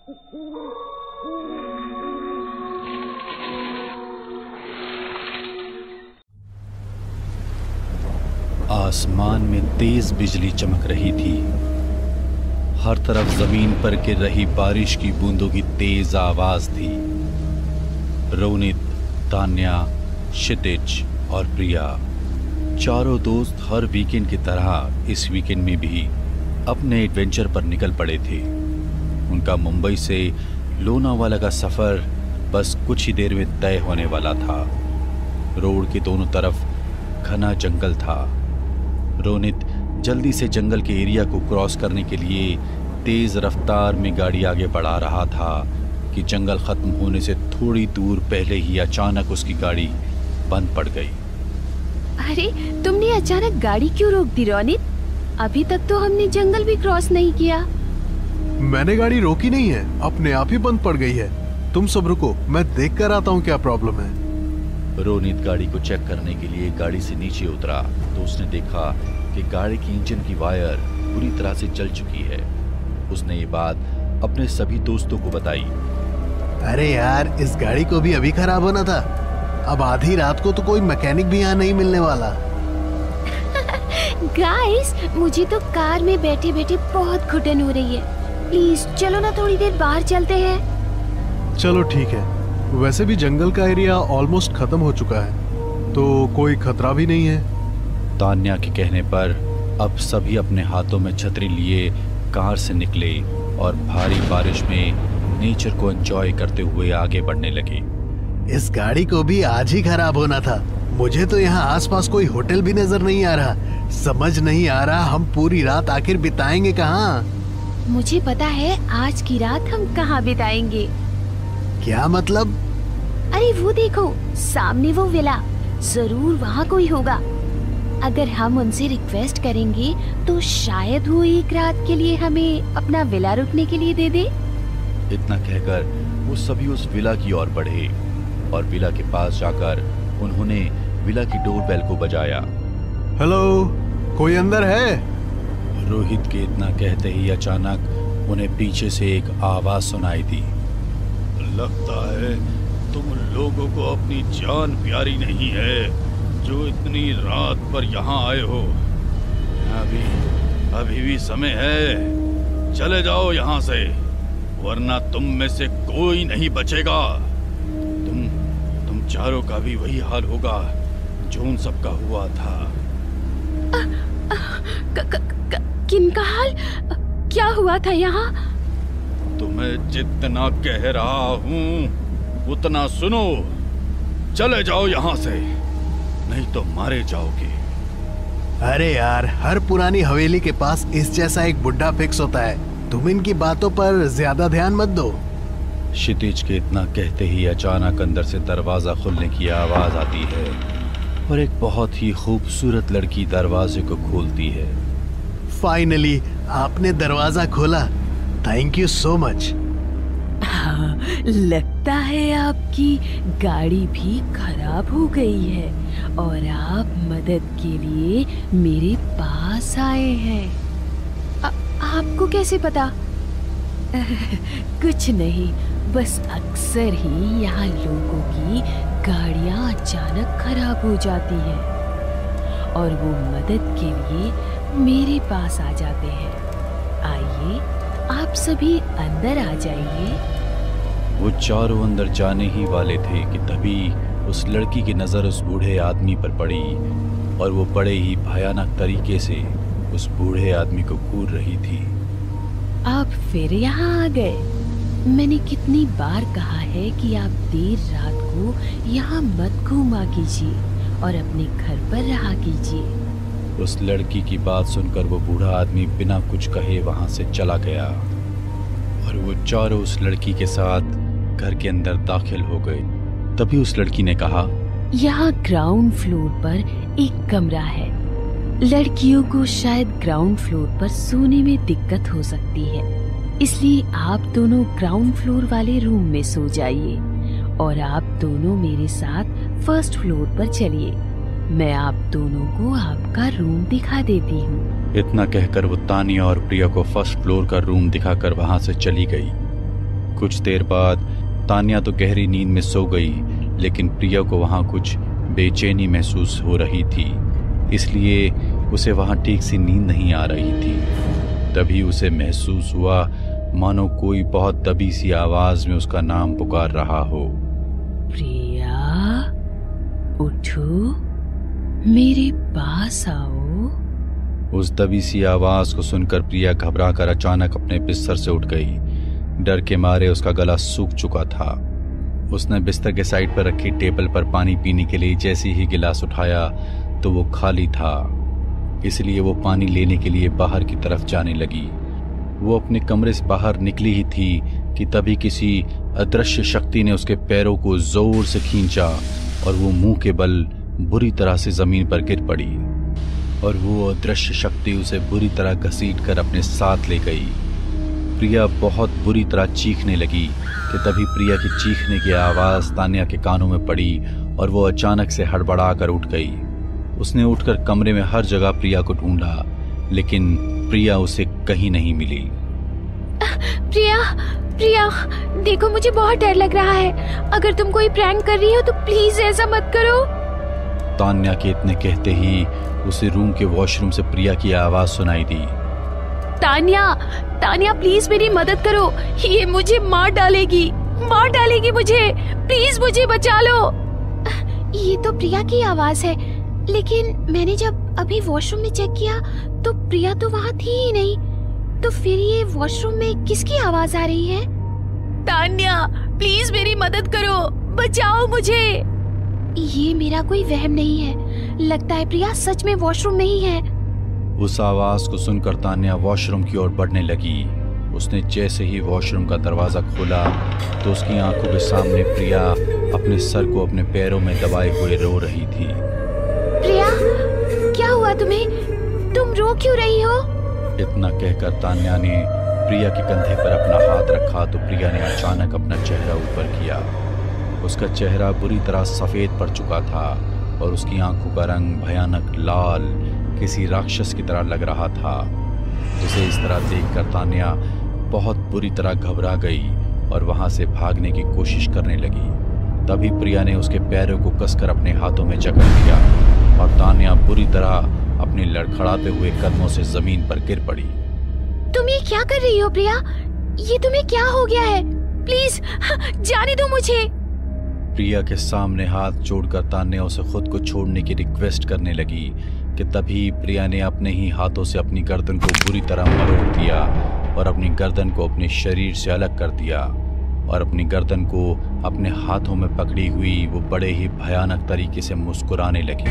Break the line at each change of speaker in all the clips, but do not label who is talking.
आसमान में तेज बिजली चमक रही थी। हर तरफ जमीन पर गिर रही बारिश की बूंदों की तेज आवाज थी। रोनित, तान्या, क्षितिज और प्रिया चारों दोस्त हर वीकेंड की तरह इस वीकेंड में भी अपने एडवेंचर पर निकल पड़े थे। उनका मुंबई से लोनावाला का सफर बस कुछ ही देर में तय होने वाला था। रोड के दोनों तरफ घना जंगल था। रोनित जल्दी से जंगल के एरिया को क्रॉस करने के लिए तेज रफ्तार में गाड़ी आगे बढ़ा रहा था कि जंगल खत्म होने से थोड़ी दूर पहले ही अचानक उसकी गाड़ी बंद पड़ गई।
अरे, तुमने अचानक गाड़ी क्यों रोक दी रोनित? अभी तक तो हमने जंगल भी क्रॉस नहीं किया।
मैंने गाड़ी रोकी नहीं है, अपने आप ही बंद पड़ गई है। तुम सब रुको, मैं देख कर आता हूँ क्या प्रॉब्लम है।
रोनित गाड़ी को चेक करने के लिए गाड़ी से नीचे उतरा तो उसने देखा कि गाड़ी की इंजन की वायर पूरी तरह से जल चुकी है। उसने ये बात अपने सभी दोस्तों को बताई।
अरे यार, इस गाड़ी को भी अभी खराब होना था। अब आधी रात को तो कोई मैकेनिक भी यहाँ नहीं मिलने वाला।
गाइस, मुझे तो कार में बैठे बैठे बहुत घुटन हो रही है। प्लीज चलो ना, थोड़ी देर बाहर चलते हैं।
चलो ठीक है। वैसे भी जंगल का एरिया ऑलमोस्ट खत्म हो चुका है, तो कोई खतरा भी नहीं है।
तान्या के कहने पर अब सभी अपने हाथों में छतरी लिए कार से निकले और भारी बारिश में नेचर को एंजॉय करते हुए आगे बढ़ने लगे।
इस गाड़ी को भी आज ही खराब होना था। मुझे तो यहाँ आसपास कोई होटल भी नजर नहीं आ रहा। समझ नहीं आ रहा हम पूरी रात आखिर बिताएंगे कहाँ।
मुझे पता है आज की रात हम कहाँ बिताएंगे।
क्या मतलब?
अरे वो देखो, सामने वो विला। जरूर वहाँ कोई होगा। अगर हम उनसे रिक्वेस्ट करेंगे तो शायद वो एक रात के लिए हमें अपना विला रुकने के लिए दे दे।
इतना कहकर वो सभी उस विला की ओर बढ़े और विला के पास जाकर उन्होंने विला की डोरबेल को बजाया।
हेलो, कोई अंदर है?
रोहित के इतना कहते ही अचानक उन्हें पीछे से एक आवाज सुनाई दी। लगता है तुम लोगों को अपनी जान प्यारी नहीं है जो इतनी रात पर यहाँ आए हो। अभी भी समय है, चले जाओ यहाँ से, वरना तुम में से कोई नहीं बचेगा। तुम चारों का भी वही हाल होगा जो उन सबका हुआ था।
किनका हाल? क्या हुआ था यहाँ?
तुम्हें जितना कह रहा हूँ उतना सुनो। चले जाओ यहाँ से, नहीं तो मारे जाओगे।
अरे यार, हर पुरानी हवेली के पास इस जैसा एक बुढ़ा फिक्स होता है। तुम इनकी बातों पर ज्यादा ध्यान मत दो।
क्षितिज के इतना कहते ही अचानक अंदर से दरवाजा खुलने की आवाज आती है और एक बहुत ही खूबसूरत लड़की दरवाजे को खोलती है।
फाइनली आपने दरवाजा खोला। Thank you so much.
हाँ, लगता है आपकी गाड़ी भी खराब हो गई है और आप मदद के लिए मेरे पास आए हैं। आपको कैसे पता? कुछ नहीं, बस अक्सर ही यहाँ लोगों की गाड़ियाँ अचानक खराब हो जाती हैं और वो मदद के लिए मेरे पास आ जाते हैं। आइए, आप सभी अंदर आ जाइए।
वो चारों अंदर जाने ही वाले थे कि तभी उस लड़की की नजर उस बूढ़े आदमी पर पड़ी और वो बड़े ही भयानक तरीके से उस बूढ़े आदमी को घूर रही थी।
आप फिर यहाँ आ गए। मैंने कितनी बार कहा है कि आप देर रात को यहाँ मत घूमा कीजिए और अपने घर पर रहा कीजिए।
उस लड़की की बात सुनकर वो बूढ़ा आदमी बिना कुछ कहे वहां से चला गया और वो चारों उस लड़की के साथ घर के अंदर दाखिल हो गए। तभी उस लड़की ने कहा,
यहाँ ग्राउंड फ्लोर पर एक कमरा है। लड़कियों को शायद ग्राउंड फ्लोर पर सोने में दिक्कत हो सकती है, इसलिए आप दोनों ग्राउंड फ्लोर वाले रूम में सो जाइए और आप दोनों मेरे साथ फर्स्ट फ्लोर पर चलिए। मैं आप दोनों को आपका रूम दिखा देती हूँ।
इतना कहकर वो तानिया और प्रिया को फर्स्ट फ्लोर का रूम दिखाकर वहां से चली गई। कुछ देर बाद तान्या तो गहरी नींद में सो गई, लेकिन प्रिया को वहां कुछ बेचैनी महसूस हो रही थी, इसलिए उसे वहां ठीक सी नींद नहीं आ रही थी। तभी उसे महसूस हुआ मानो कोई बहुत दबी सी आवाज में उसका नाम पुकार रहा हो।
प्रिया, उठो, मेरे पास आओ।
उस दबी सी आवाज को सुनकर प्रिया घबरा कर अचानक अपने बिस्तर से उठ गई। डर के मारे उसका गला सूख चुका था। उसने बिस्तर के साइड पर रखी टेबल पर पानी पीने के लिए जैसे ही गिलास उठाया तो वो खाली था, इसलिए वो पानी लेने के लिए बाहर की तरफ जाने लगी। वो अपने कमरे से बाहर निकली ही थी कि तभी किसी अदृश्य शक्ति ने उसके पैरों को जोर से खींचा और वो मुंह के बल बुरी तरह से जमीन पर गिर पड़ी और वो अदृश्य शक्ति उसे बुरी तरह घसीट कर अपने साथ ले गई। प्रिया बहुत बुरी तरह चीखने लगी कि तभी प्रिया की चीखने की आवाज तान्या के कानों में पड़ी और वो अचानक से हड़बड़ा कर उठ गई। उसने उठकर कमरे में हर जगह प्रिया को ढूंढा, लेकिन प्रिया उसे कहीं नहीं मिली।
प्रिया, प्रिया, देखो मुझे बहुत डर लग रहा है। अगर तुम कोई प्रैंक कर रही हो तो प्लीज ऐसा मत करो।
तान्या के इतने कहते ही उसे रूम के वॉशरूम से प्रिया की आवाज सुनाई दी।
तान्या, तान्या प्लीज मेरी मदद करो, ये मुझे मार डालेगी मुझे, प्लीज मुझे बचा लो। ये तो प्रिया की आवाज है, लेकिन मैंने जब अभी वॉशरूम में चेक किया तो प्रिया तो वहाँ थी ही नहीं। तो फिर ये वॉशरूम में किसकी आवाज आ रही है? तान्या प्लीज मेरी मदद करो, बचाओ मुझे। ये मेरा कोई वहम नहीं है, लगता है प्रिया सच में वॉशरूम में ही है।
उस आवाज को सुनकर तान्या वॉशरूम की ओर बढ़ने लगी। उसने जैसे ही वॉशरूम का दरवाजा खोला तो उसकी आंखों के सामने प्रिया अपने सर को अपने पैरों में दबाए हुए रो रही थी।
प्रिया, क्या हुआ तुम्हें? तुम रो क्यों रही हो?
इतना कहकर तान्या ने प्रिया के कंधे पर अपना हाथ रखा तो प्रिया ने अचानक अपना चेहरा ऊपर किया। उसका चेहरा बुरी तरह सफेद पड़ चुका था और उसकी आंखों का रंग भयानक लाल किसी राक्षस की तरह लग रहा था। उसे इस तरह देखकर तान्या बहुत बुरी तरह घबरा गई और वहां से भागने की कोशिश करने लगी। तभी प्रिया ने उसके पैरों को कसकर अपने हाथों में जकड़ लिया और तान्या बुरी तरह अपने लड़खड़ाते हुए कदमों से जमीन पर गिर पड़ी।
तुम ये क्या कर रही हो प्रिया? ये तुम्हें क्या हो गया है? प्लीज जाने दो मुझे।
प्रिया के सामने हाथ जोड़कर तान्या उसे खुद को छोड़ने की रिक्वेस्ट करने लगी कि तभी प्रिया ने अपने ही हाथों से अपनी गर्दन को बुरी तरह मरोड़ दिया और अपनी गर्दन को अपने शरीर से अलग कर दिया और अपनी गर्दन को अपने हाथों में पकड़ी हुई वो बड़े ही भयानक तरीके से मुस्कुराने लगी।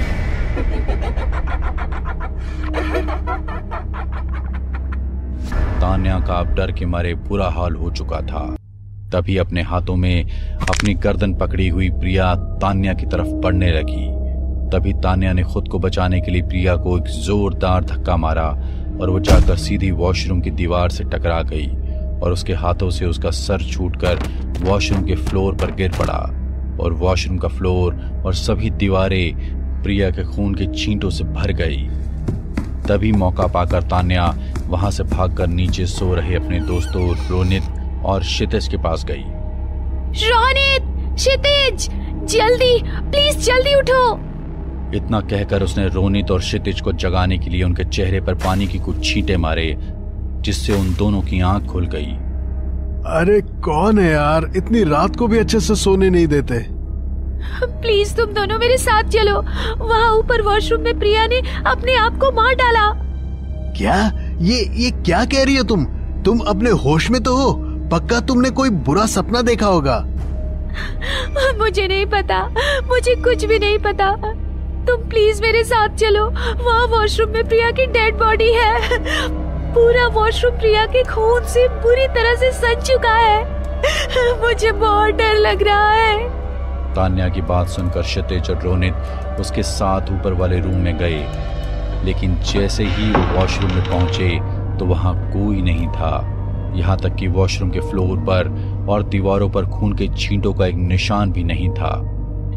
तान्या का अब डर के मारे बुरा हाल हो चुका था। तभी अपने हाथों में अपनी गर्दन पकड़ी हुई प्रिया तान्या की तरफ बढ़ने लगी। तभी तान्या ने खुद को बचाने के लिए प्रिया को एक जोरदार धक्का मारा और वो जाकर सीधी वॉशरूम की दीवार से टकरा गई और उसके हाथों से उसका सर छूटकर वॉशरूम के फ्लोर पर गिर पड़ा और वॉशरूम का फ्लोर और सभी दीवारें प्रिया के खून के छींटों से भर गई। तभी मौका पाकर तान्या वहां से भागकर नीचे सो रहे अपने दोस्तों रोनित और क्षितिज के पास गई।
रोनित, क्षितिज, जल्दी, प्लीज जल्दी उठो।
इतना कहकर उसने रोनित और क्षितिज को जगाने के लिए उनके चेहरे पर पानी की कुछ छींटे मारे, जिससे उन दोनों की आंख खुल गई।
अरे कौन है यार, इतनी रात को भी अच्छे से सोने नहीं देते।
प्लीज तुम दोनों मेरे साथ चलो। वहाँ ऊपर वॉशरूम में प्रिया ने अपने आप को मार डाला।
क्या? ये क्या कह रही हो तुम? तुम अपने होश में तो हो? पक्का तुमने कोई बुरा सपना देखा होगा।
मुझे नहीं पता, मुझे कुछ भी नहीं पता। तुम प्लीज मेरे साथ चलो। वहाँ वॉशरूम में प्रिया की डेड बॉडी है। पूरा वॉशरूम प्रिया के खून से बुरी तरह से सज चुका है। मुझे बहुत डर लग रहा है।
तान्या की बात सुनकर क्षितिज और रोनित उसके साथ ऊपर वाले रूम में गए, लेकिन जैसे ही वो वॉशरूम में पहुंचे तो वहां कोई नहीं था। यहाँ तक कि वॉशरूम के फ्लोर पर और दीवारों पर खून के छींटों का एक निशान भी नहीं था।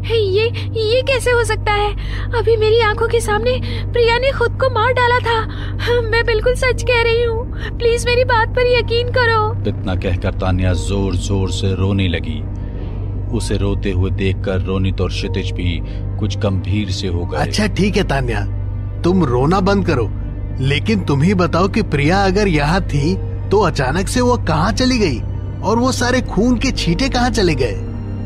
ये कैसे हो सकता है? अभी मेरी आंखों के सामने प्रिया ने खुद को मार डाला था। मैं बिल्कुल सच कह रही हूँ, प्लीज मेरी बात पर यकीन करो।
इतना कहकर तान्या जोर जोर से रोने लगी। उसे रोते हुए देखकर रोनित और क्षितिज भी कुछ गंभीर से हो गए।
अच्छा ठीक है तान्या, तुम रोना बंद करो, लेकिन तुम ही बताओ कि प्रिया अगर यहाँ थी तो अचानक से वो कहाँ चली गई और वो सारे खून के छींटे कहाँ चले गए?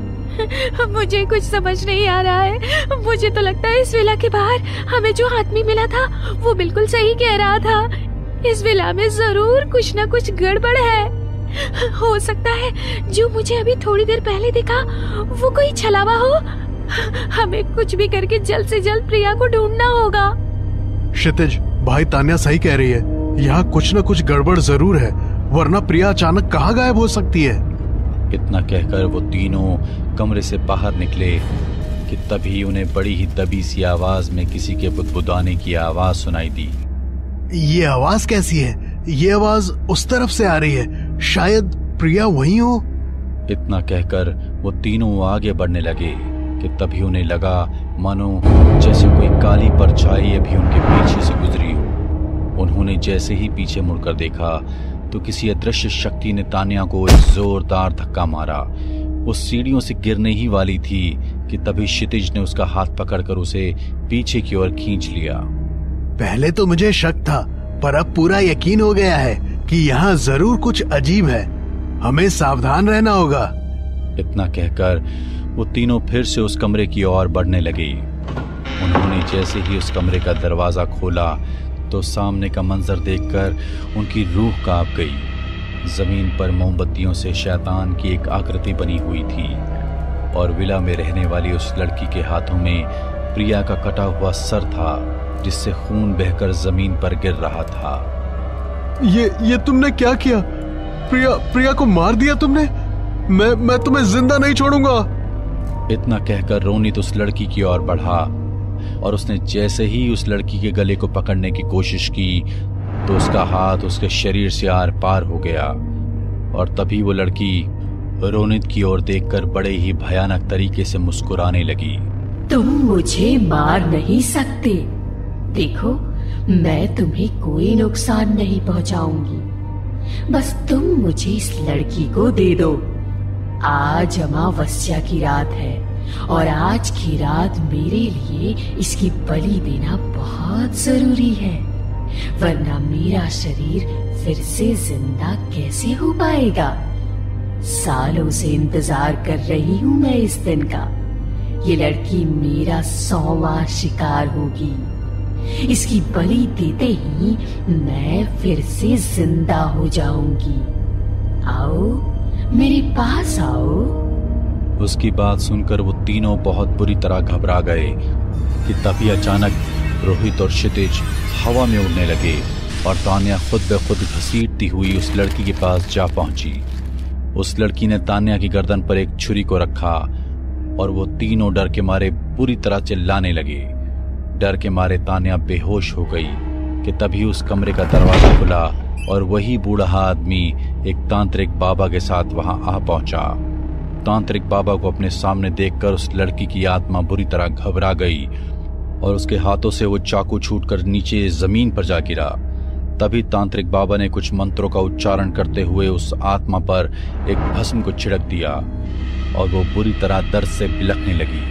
मुझे कुछ समझ नहीं आ रहा है। मुझे तो लगता है इस विला के बाहर हमें जो आदमी मिला था वो बिल्कुल सही कह रहा था। इस विला में जरूर कुछ न कुछ गड़बड़ है। हो सकता है जो मुझे अभी थोड़ी देर पहले दिखा वो कोई छलावा हो। हमें कुछ भी करके जल्द से जल्द प्रिया को ढूंढना होगा।
क्षितिज, भाई तान्या सही कह रही है, यहाँ कुछ न कुछ गड़बड़ जरूर है, वरना प्रिया अचानक कहाँ गायब हो सकती है।
इतना कहकर वो तीनों कमरे से बाहर निकले कि तभी उन्हें बड़ी ही दबी सी आवाज में किसी के बुदबुदाने की आवाज सुनाई दी।
ये आवाज कैसी है? ये आवाज उस तरफ से आ रही है, शायद प्रिया वहीं हो।
इतना कहकर वो तीनों आगे बढ़ने लगे कि तभी उन्हें लगा मानो जैसे कोई काली परछाई अभी उनके पीछे से गुजरी हो। उन्होंने जैसे ही पीछे मुड़कर देखा तो किसी अदृश्य शक्ति ने तान्या को एक जोरदार धक्का मारा। वो सीढ़ियों से गिरने ही वाली थी कि तभी क्षितिज ने उसका हाथ पकड़कर उसे पीछे की ओर खींच लिया।
पहले तो मुझे शक था, पर अब पूरा यकीन हो गया है कि यहाँ जरूर कुछ अजीब है, हमें सावधान रहना होगा।
इतना कहकर वो तीनों फिर से उस कमरे की ओर बढ़ने लगे। उन्होंने जैसे ही उस कमरे का दरवाजा खोला तो सामने का मंजर देखकर उनकी रूह कांप गई। जमीन पर मोमबत्तियों से शैतान की एक आकृति बनी हुई थी और विला में रहने वाली उस लड़की के हाथों में प्रिया का कटा हुआ सर था, जिससे खून बहकर जमीन पर गिर रहा था।
ये तुमने क्या किया? प्रिया को मार दिया तुमने? मैं तुम्हें जिंदा नहीं छोड़ूंगा।
इतना कहकर रोनित उस लड़की की ओर बढ़ा और उसने जैसे ही उस लड़की के गले को पकड़ने की कोशिश की तो उसका हाथ उसके शरीर से आर पार हो गया और तभी वो लड़की रोनित की ओर देखकर बड़े ही भयानक तरीके से मुस्कुराने लगी।
तुम मुझे मार नहीं सकते। देखो, मैं तुम्हें कोई नुकसान नहीं पहुंचाऊंगी, बस तुम मुझे इस लड़की को दे दो। आज अमावस्या की रात है और आज की रात मेरे लिए इसकी बलि देना बहुत जरूरी है, वरना मेरा शरीर फिर से जिंदा कैसे हो पाएगा। सालों से इंतजार कर रही हूँ मैं इस दिन का। ये लड़की मेरा 100वां शिकार होगी। इसकी बलि देते ही मैं फिर से जिंदा हो जाऊंगी। आओ, मेरे पास आओ।
उसकी बात सुनकर वो तीनों बहुत बुरी तरह घबरा गए कि तभी अचानक रोहित और क्षितिज हवा में उड़ने लगे और तान्या खुद ब खुद घसीटती हुई उस लड़की के पास जा पहुंची। उस लड़की ने तान्या की गर्दन पर एक छुरी को रखा और वो तीनों डर के मारे बुरी तरह चिल्लाने लगे। डर के मारे तान्या बेहोश हो गई कि तभी उस कमरे का दरवाजा खुला और वही बूढ़ा आदमी एक तांत्रिक बाबा के साथ वहां आ पहुंचा। तांत्रिक बाबा को अपने सामने देखकर उस लड़की की आत्मा बुरी तरह घबरा गई और उसके हाथों से वो चाकू छूटकर नीचे जमीन पर जा गिरा। तभी तांत्रिक बाबा ने कुछ मंत्रों का उच्चारण करते हुए उस आत्मा पर एक भस्म को छिड़क दिया और वो बुरी तरह दर्द से बिलखने लगी।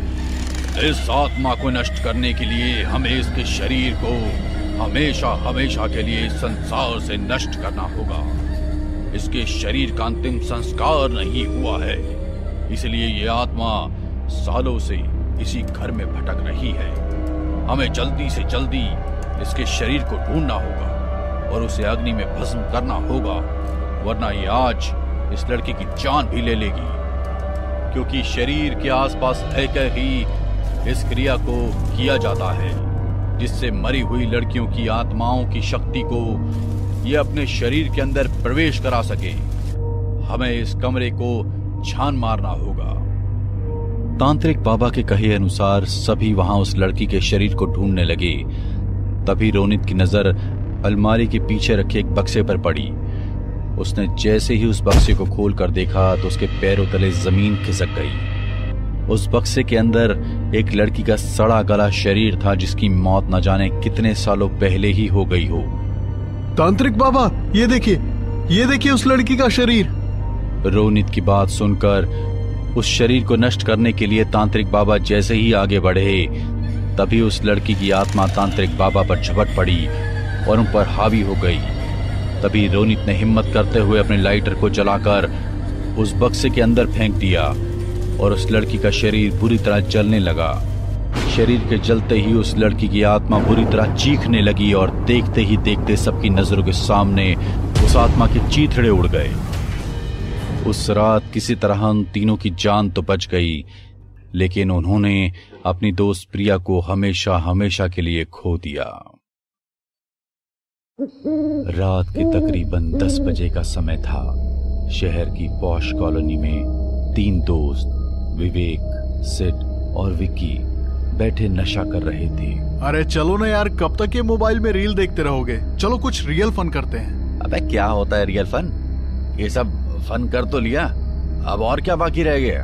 इस आत्मा को नष्ट करने के लिए हमें इसके शरीर को हमेशा हमेशा के लिए इस संसार से नष्ट करना होगा। इसके शरीर का अंतिम संस्कार नहीं हुआ है, इसलिए ये आत्मा सालों से इसी घर में भटक रही है। हमें जल्दी से जल्दी इसके शरीर को ढूंढना होगा और उसे अग्नि में भस्म करना होगा, वरना ये आज इस लड़की की जान भी ले लेगी। क्योंकि शरीर के आसपास रहकर ही इस क्रिया को किया जाता है, जिससे मरी हुई लड़कियों की आत्माओं की शक्ति को ये अपने शरीर के अंदर प्रवेश करा सके। हमें इस कमरे को छान मारना होगा। तांत्रिक बाबा के कहे अनुसार सभी वहां उस लड़की के शरीर को ढूंढने लगे। तभी रोनित की नजर अलमारी के पीछे रखे एक बक्से पर पड़ी। उसने जैसे ही उस बक्से को खोलकर देखा तो उसके पैरों तले जमीन खिसक गई। उस बक्से के अंदर एक लड़की का सड़ा गला शरीर था, जिसकी मौत न जाने कितने सालों पहले ही हो गई हो।
तांत्रिक बाबा, ये देखिए उस लड़की का शरीर।
रोनित की बात सुनकर उस शरीर को नष्ट करने के लिए तांत्रिक बाबा जैसे ही आगे बढ़े, तभी उस लड़की की आत्मा तांत्रिक बाबा पर झपट पड़ी और उन पर हावी हो गई। तभी रोनित ने हिम्मत करते हुए अपने लाइटर को जलाकर उस बक्से के अंदर फेंक दिया और उस लड़की का शरीर बुरी तरह जलने लगा। शरीर के जलते ही उस लड़की की आत्मा बुरी तरह चीखने लगी और देखते ही देखते सबकी नजरों के सामने उस आत्मा के चीथड़े उड़ गए। उस रात किसी तरह उन तीनों की जान तो बच गई, लेकिन उन्होंने अपनी दोस्त प्रिया को हमेशा हमेशा के लिए खो दिया। रात के तकरीबन 10 बजे का समय था। शहर की पॉश कॉलोनी में 3 दोस्त विवेक, सिड और विक्की बैठे नशा कर रहे थे।
अरे चलो ना यार, कब तक ये मोबाइल में रील देखते रहोगे? चलो कुछ रियल फन करते हैं।
अबे क्या होता है रियल फन? ये सब फन कर तो लिया, अब और क्या बाकी रह गया?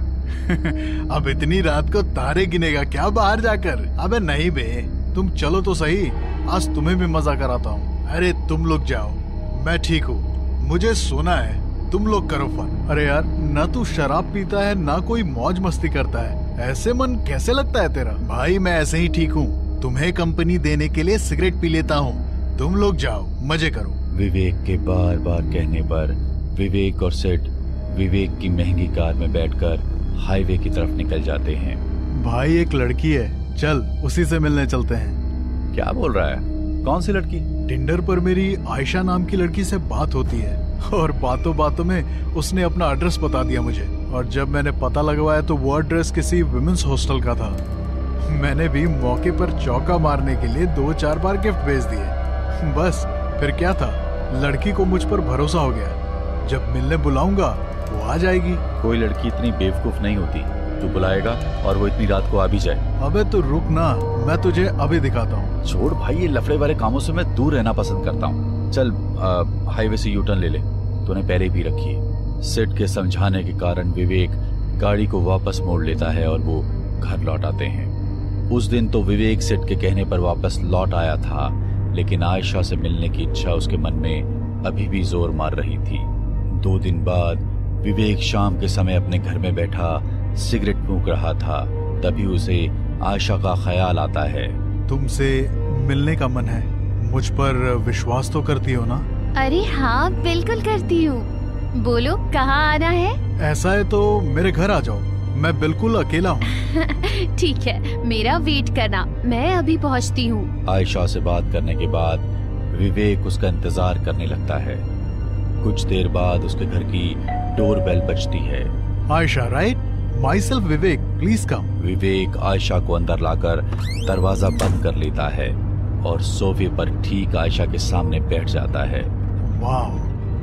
अब इतनी रात को तारे गिनेगा क्या बाहर जाकर? अबे नहीं बे, तुम चलो तो सही, आज तुम्हें भी मजा कराता हूँ। अरे तुम लोग जाओ, मैं ठीक हूँ, मुझे सोना है, तुम लोग करो फन। अरे यार, ना तू शराब पीता है ना कोई मौज मस्ती करता है, ऐसे मन कैसे लगता है तेरा? भाई मैं ऐसे ही ठीक हूँ, तुम्हें कंपनी देने के लिए सिगरेट पी लेता हूँ, तुम लोग जाओ मजे करो।
विवेक के बार बार कहने पर विवेक और सिड विवेक की महंगी कार में बैठकर हाईवे की तरफ निकल जाते हैं।
भाई एक लड़की है, चल उसी से मिलने चलते हैं।
क्या बोल रहा है? कौन सी लड़की?
टिंडर पर मेरी आयशा नाम की लड़की से बात होती है और बातों बातों में उसने अपना एड्रेस बता दिया मुझे, और जब मैंने पता लगवाया तो वो एड्रेस किसी विमेंस हॉस्टल का था। मैंने भी मौके पर चौका मारने के लिए 2-4 बार गिफ्ट भेज दिए। बस फिर क्या था, लड़की को मुझ पर भरोसा हो गया, जब मिलने बुलाऊंगा वो आ जाएगी।
कोई लड़की इतनी बेवकूफ नहीं होती, तू बुलाएगा और वो इतनी रात को आ भी जाए।
अबे तू रुक ना, मैं तुझे अभी दिखाता हूँ।
छोड़ भाई, ये लफड़े वाले कामों से मैं दूर रहना पसंद करता हूँ। चल हाईवे से यूटर्न ले ले, तूने पहले भी रखी है। सिड के समझाने के कारण विवेक गाड़ी को वापस मोड़ लेता है और वो घर लौट आते हैं। उस दिन तो विवेक सिड के कहने पर वापस लौट आया था, लेकिन आयशा से मिलने की इच्छा उसके मन में अभी भी जोर मार रही थी। 2 दिन बाद विवेक शाम के समय अपने घर में बैठा सिगरेट फूंक रहा था, तभी उसे आयशा का ख्याल आता है।
तुमसे मिलने का मन है, मुझ पर विश्वास तो करती हो ना?
अरे हाँ बिल्कुल करती हूँ, बोलो कहाँ आना है?
ऐसा है तो मेरे घर आ जाओ, मैं बिल्कुल अकेला हूँ।
ठीक है, मेरा वेट करना, मैं अभी पहुँचती हूँ।
आयशा से बात करने के बाद विवेक उसका इंतजार करने लगता है। कुछ देर बाद उसके घर की डोरबेल बजती है।
Ayesha right? Myself Vivek, please come.
Vivek Ayesha को अंदर लाकर दरवाजा बंद कर लेता है और सोफे पर ठीक आयशा के सामने बैठ जाता है।
Wow,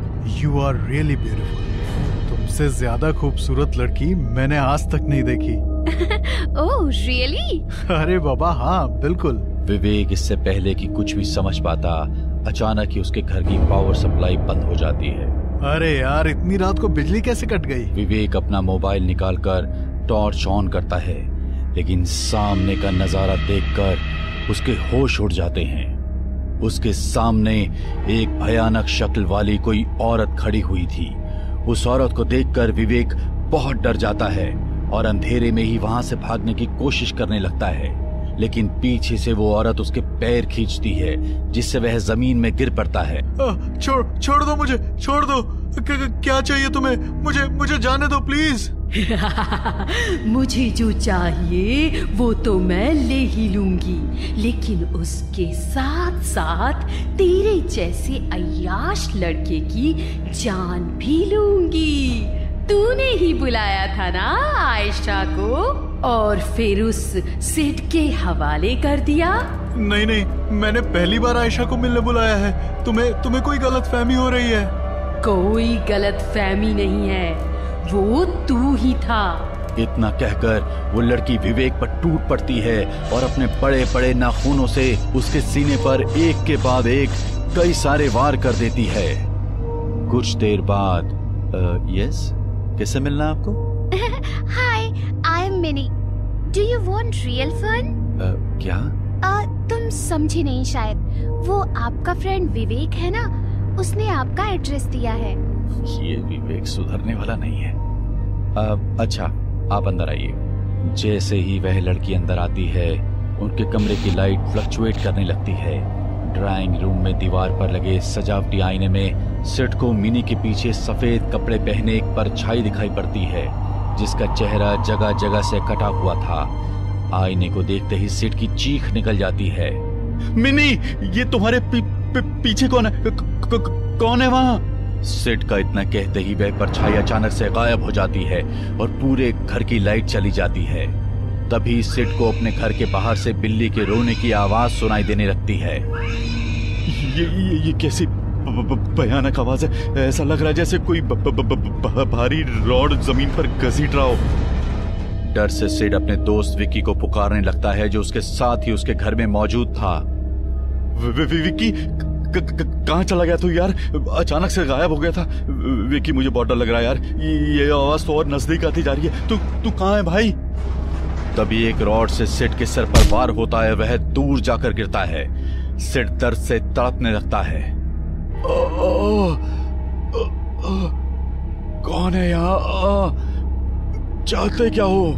you are really beautiful. तुमसे ज्यादा खूबसूरत लड़की मैंने आज तक नहीं देखी।
Oh really?
अरे बाबा हाँ बिल्कुल।
विवेक इससे पहले कि कुछ भी समझ पाता, अचानक ही उसके घर की पावर सप्लाई बंद हो जाती है।
अरे यार, इतनी रात को बिजली कैसे कट गई?
विवेक अपना मोबाइल निकालकर टॉर्च ऑन करता है, लेकिन सामने का नजारा देखकर उसके होश उड़ जाते हैं। उसके सामने एक भयानक शक्ल वाली कोई औरत खड़ी हुई थी। उस औरत को देखकर विवेक बहुत डर जाता है और अंधेरे में ही वहां से भागने की कोशिश करने लगता है, लेकिन पीछे से वो औरत उसके पैर खींचती है, जिससे वह जमीन में गिर पड़ता है।
छोड़ दो मुझे, छोड़ दो। क्या चाहिए तुम्हें? मुझे जाने दो प्लीज।
मुझे जो चाहिए वो तो मैं ले ही लूंगी, लेकिन उसके साथ साथ तेरे जैसे अय्याश लड़के की जान भी लूंगी। तूने ही बुलाया था ना आयशा को और फिर उस सिड के हवाले कर दिया?
नहीं, मैंने पहली बार आयशा को मिलने बुलाया है। तुम्हें कोई गलतफहमी हो रही है।
कोई गलतफहमी नहीं है, वो तू ही था।
इतना कहकर वो लड़की विवेक पर टूट पड़ती है और अपने बड़े बड़े नाखूनों से उसके सीने पर एक के बाद एक कई सारे वार कर देती है। कुछ देर बाद यस, किससे मिलना है आपको?
Hi, I am
Mini, do you want real fun?
क्या?
तुम समझे नहीं शायद। वो आपका फ्रेंड विवेक है ना, उसने आपका एड्रेस दिया है।
ये विवेक सुधरने वाला नहीं है। अच्छा, आप अंदर आइए। जैसे ही वह लड़की अंदर आती है, उनके कमरे की लाइट फ्लक्चुएट करने लगती है। ड्राइंग रूम में दीवार पर लगे सजावटी आईने में सिड को मिनी के पीछे सफेद कपड़े पहने एक परछाई दिखाई पड़ती है, जिसका चेहरा जगह जगह से कटा हुआ था। आईने को देखते ही सिड की चीख निकल जाती है। मिनी, ये तुम्हारे पीछे कौन है? कौन है वहाँ? सिड का इतना कहते ही वह परछाई अचानक से गायब हो जाती है और पूरे घर की लाइट चली जाती है। तभी सिड को अपने घर के बाहर से बिल्ली के रोने की आवाज सुनाई देने लगती है। ये कैसी भयानक आवाज है? ऐसा लग रहा है जैसे कोई भारी रॉड जमीन पर घसीट रहा हो। डर से सिड अपने दोस्त विक्की को पुकारने लगता है, जो उसके साथ ही उसके घर में मौजूद था। विक्की, कहाँ चला गया तू यार? अचानक से गायब हो गया था। विक्की, मुझे बहुत डर लग रहा है यार। ये आवाज तो और नजदीक आती जा रही है। तू कहाँ है भाई? तभी एक रॉड से सिड के सर पर वार होता है। वह दूर जाकर गिरता है। सिड दर्द से तड़पने लगता है। कौन है यहाँ? चाहते क्या हो?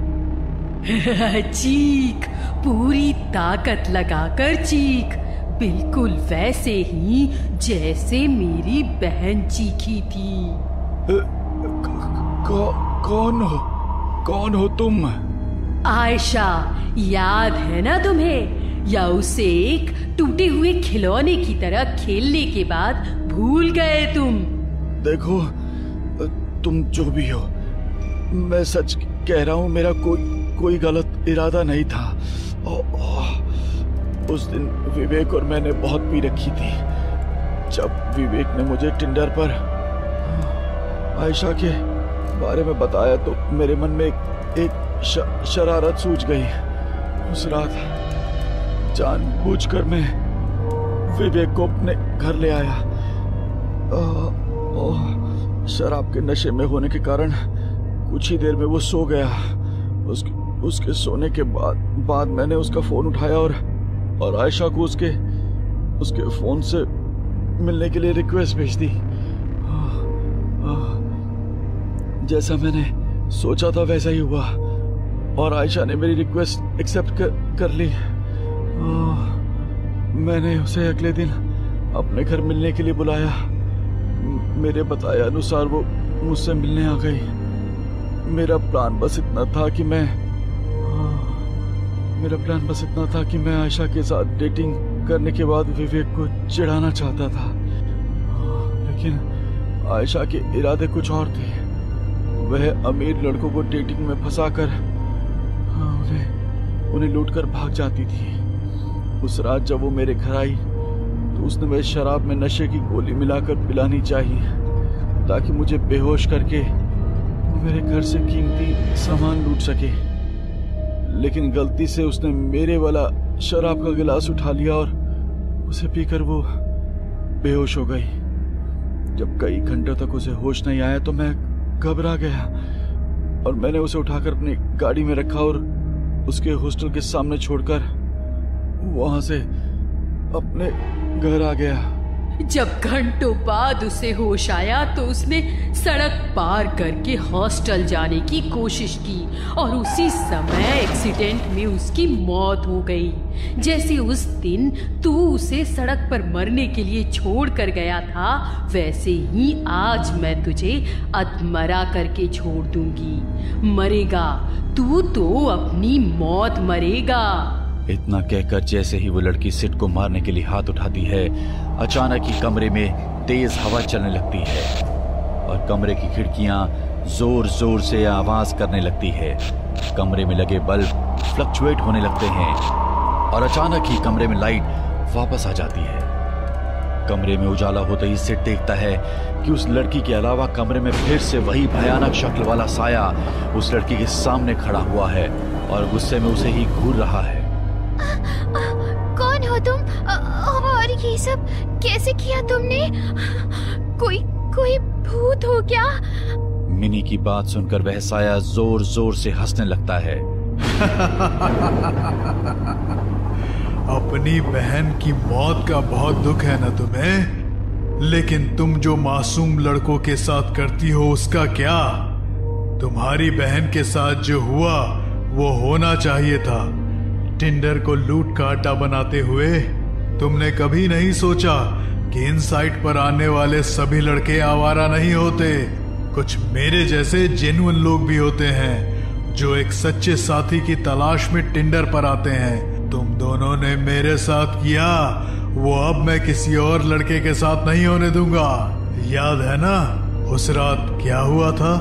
चीख, पूरी ताकत लगाकर चीख, बिल्कुल वैसे ही जैसे मेरी बहन चीखी थी।
कौन हो तुम?
आयशा, याद है ना तुम्हें? या उसे एक टूटे हुए खिलौने की तरह खेलने के बाद भूल गए तुम?
देखो, तुम जो भी हो, मैं सच कह रहा हूँ। मेरा कोई गलत इरादा नहीं था। उस दिन विवेक और मैंने बहुत पी रखी थी। जब विवेक ने मुझे टिंडर पर आयशा के बारे में बताया तो मेरे मन में एक शरारत सूझ गई। उस रात जानबूझकर मैं विवेक को अपने घर ले आया। शराब के नशे में होने के कारण कुछ ही देर में वो सो गया। उसके सोने के बाद मैंने उसका फोन उठाया और आयशा को उसके फोन से मिलने के लिए रिक्वेस्ट भेज दी। जैसा मैंने सोचा था वैसा ही हुआ और आयशा ने मेरी रिक्वेस्ट एक्सेप्ट कर ली। मैंने उसे अगले दिन अपने घर मिलने के लिए बुलाया। मेरे बताए अनुसार वो मुझसे मिलने आ गई। मेरा प्लान बस इतना था कि मैं आयशा के साथ डेटिंग करने के बाद विवेक को चिढ़ाना चाहता था, लेकिन आयशा के इरादे कुछ और थे। वह अमीर लड़कों को डेटिंग में फंसाकर उन्हें लूटकर भाग जाती थी। उस रात जब वो मेरे घर आई तो उसने मेरे शराब में नशे की गोली मिलाकर पिलानी चाहिए ताकि मुझे बेहोश करके मेरे घर से कीमती सामान लूट सके। लेकिन गलती से उसने मेरे वाला शराब का गिलास उठा लिया और उसे पीकर वो बेहोश हो गई। जब कई घंटों तक उसे होश नहीं आया तो मैं घबरा गया और मैंने उसे उठाकर अपनी गाड़ी में रखा और उसके हॉस्टल के सामने छोड़कर वहां से अपने घर आ गया।
जब घंटों बाद उसे होश आया तो उसने सड़क पार करके हॉस्टल जाने की कोशिश की और उसी समय एक्सीडेंट में उसकी मौत हो गई। जैसे उस दिन तू उसे सड़क पर मरने के लिए छोड़ कर गया था, वैसे ही आज मैं तुझे अधमरा करके छोड़ दूंगी। मरेगा तू तो अपनी मौत मरेगा।
इतना कहकर जैसे ही वो लड़की सिड को मारने के लिए हाथ उठाती है, अचानक ही कमरे में तेज हवा चलने लगती है और कमरे की खिड़कियां जोर जोर से आवाज करने लगती है। कमरे में लगे बल्ब फ्लक्चुएट होने लगते हैं और अचानक ही कमरे में लाइट वापस आ जाती है। कमरे में उजाला होते ही सिड देखता है कि उस लड़की के अलावा कमरे में फिर से वही भयानक शक्ल वाला साया उस लड़की के सामने खड़ा हुआ है और गुस्से में उसे ही घूर रहा है।
कौन हो तुम? और ये सब कैसे किया तुमने? कोई भूत हो क्या?
मिनी की बात सुनकर वह साया जोर जोर से हंसने लगता है।
अपनी बहन की मौत का बहुत दुख है ना तुम्हें, लेकिन तुम जो मासूम लड़कों के साथ करती हो उसका क्या? तुम्हारी बहन के साथ जो हुआ वो होना चाहिए था। टिंडर को लूट का अड्डा बनाते हुए तुमने कभी नहीं सोचा कि इन साइट पर आने वाले सभी लड़के आवारा नहीं होते। कुछ मेरे जैसे जेन्युइन लोग भी होते हैं जो एक सच्चे साथी की तलाश में टिंडर पर आते हैं। तुम दोनों ने मेरे साथ किया, वो अब मैं किसी और लड़के के साथ नहीं होने दूंगा। याद है ना उस रात क्या हुआ था?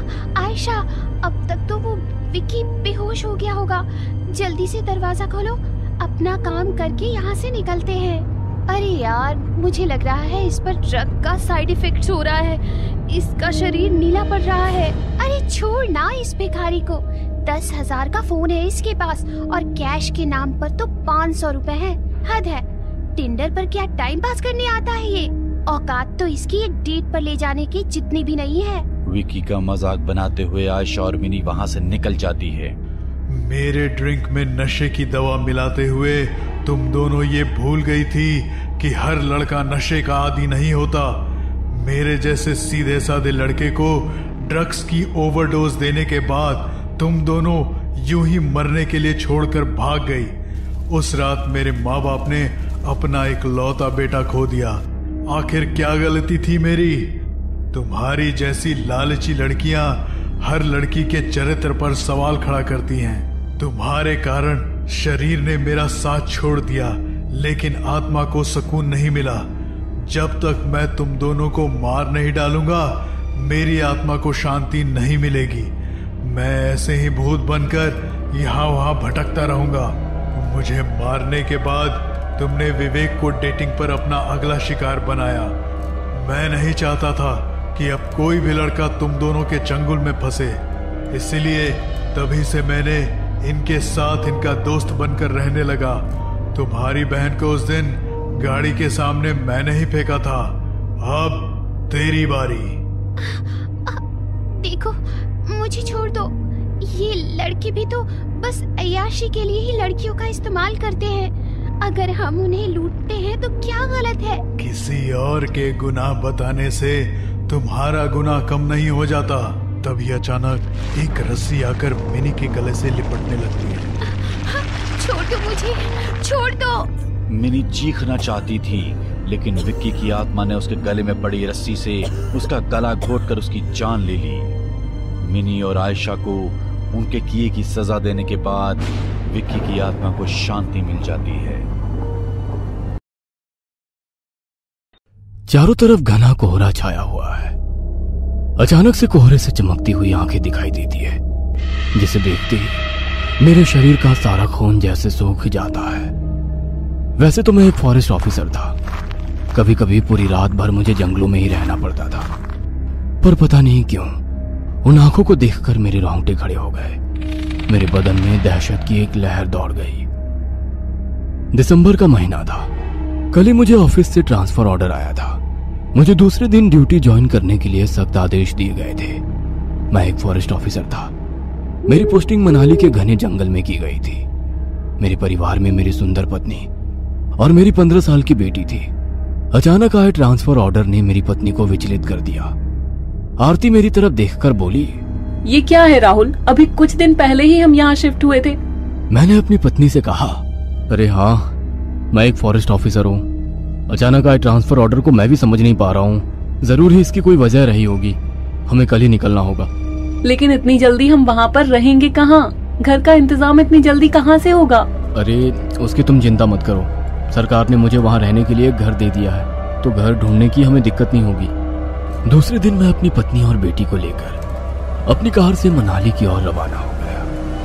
आयशा, अब तक तो वो विक्की बेहोश हो गया होगा। जल्दी से दरवाजा खोलो, अपना काम करके यहाँ से निकलते हैं। अरे यार, मुझे लग रहा है इस पर ड्रग का साइड इफेक्ट हो रहा है। इसका शरीर नीला पड़ रहा है। अरे छोड़ ना इस भिखारी को। 10,000 का फोन है इसके पास और कैश के नाम पर तो 500 रुपए है। हद है। टिंडर पर क्या टाइम पास करने आता है ये? औकात तो इसकी एक डेट पर ले जाने की जितनी भी नहीं है।
विक्की का मजाक बनाते हुए आयशा और मिनी वहाँ से निकल जाती है।
मेरे ड्रिंक में नशे की दवा मिलाते हुए तुम दोनों ये भूल गई थी कि हर लड़का नशे का आदी नहीं होता। मेरे जैसे सीधे साधे लड़के को ड्रग्स की ओवरडोज देने के बाद तुम दोनों यूं ही मरने के लिए छोड़कर भाग गई। उस रात मेरे माँ बाप ने अपना एक लौता बेटा खो दिया। आखिर क्या गलती थी मेरी? तुम्हारी जैसी लालची लड़कियां हर लड़की के चरित्र पर सवाल खड़ा करती हैं। तुम्हारे कारण शरीर ने मेरा साथ छोड़ दिया, लेकिन आत्मा को सुकून नहीं मिला। जब तक मैं तुम दोनों को मार नहीं डालूंगा, मेरी आत्मा को शांति नहीं मिलेगी। मैं ऐसे ही भूत बनकर यहाँ वहाँ भटकता रहूंगा। मुझे मारने के बाद तुमने विवेक को डेटिंग पर अपना अगला शिकार बनाया। मैं नहीं चाहता था कि अब कोई भी लड़का तुम दोनों के चंगुल में फंसे, इसलिए तभी से मैंने इनके साथ इनका दोस्त बनकर रहने लगा। तुम्हारी बहन को उस दिन गाड़ी के सामने मैंने ही फेंका था। अब तेरी बारी।
देखो, मुझे छोड़ दो। ये लड़के भी तो बस अय्याशी के लिए ही लड़कियों का इस्तेमाल करते हैं। अगर हम उन्हें लूटते हैं तो क्या गलत है?
किसी और के गुनाह बताने से तुम्हारा गुनाह कम नहीं हो जाता। तभी अचानक एक रस्सी आकर मिनी के गले से लिपटने लगती है।
छोड़ दो मुझे, छोड़ दो।
मिनी चीखना चाहती थी, लेकिन विक्की की आत्मा ने उसके गले में पड़ी रस्सी से उसका गला घोंटकर उसकी जान ले ली। मिनी और आयशा को उनके किए की सजा देने के बाद विक्की की आत्मा को शांति मिल जाती है।
चारों तरफ घना कोहरा छाया हुआ है। अचानक से कोहरे से चमकती हुई आंखें दिखाई देती है, जिसे देखते ही मेरे शरीर का सारा खून जैसे सूख जाता है। वैसे तो मैं एक फॉरेस्ट ऑफिसर था। कभी कभी पूरी रात भर मुझे जंगलों में ही रहना पड़ता था, पर पता नहीं क्यों उन आंखों को देखकर मेरे रोंगटे खड़े हो गए। मेरे बदन में दहशत की एक लहर दौड़ गई। दिसंबर का महीना था। कल ही मुझे ऑफिस से ट्रांसफर ऑर्डर आया था। मुझे दूसरे दिन ड्यूटी ज्वाइन करने के लिए सख्त आदेश दिए गए थे। मैं एक फॉरेस्ट ऑफिसर था। मेरी पोस्टिंग मनाली के घने जंगल में की गई थी। मेरे परिवार में मेरी सुंदर पत्नी और मेरी 15 साल की बेटी थी। अचानक आए ट्रांसफर ऑर्डर ने मेरी पत्नी को विचलित कर दिया। आरती मेरी तरफ देखकर बोली,
ये क्या है राहुल? अभी कुछ दिन पहले ही हम यहाँ शिफ्ट हुए थे।
मैंने अपनी पत्नी से कहा, अरे हाँ, मैं एक फॉरेस्ट ऑफिसर हूँ। अचानक आए ट्रांसफर ऑर्डर को मैं भी समझ नहीं पा रहा हूँ। जरूर ही इसकी कोई वजह रही होगी। हमें कल ही निकलना होगा।
लेकिन इतनी जल्दी हम वहाँ पर रहेंगे कहाँ? घर का इंतजाम इतनी जल्दी कहाँ से होगा?
अरे उसकी तुम चिंता मत करो। सरकार ने मुझे वहाँ रहने के लिए घर दे दिया है, तो घर ढूंढने की हमें दिक्कत नहीं होगी। दूसरे दिन मैं अपनी पत्नी और बेटी को लेकर अपनी कार से मनाली की ओर रवाना हो गया।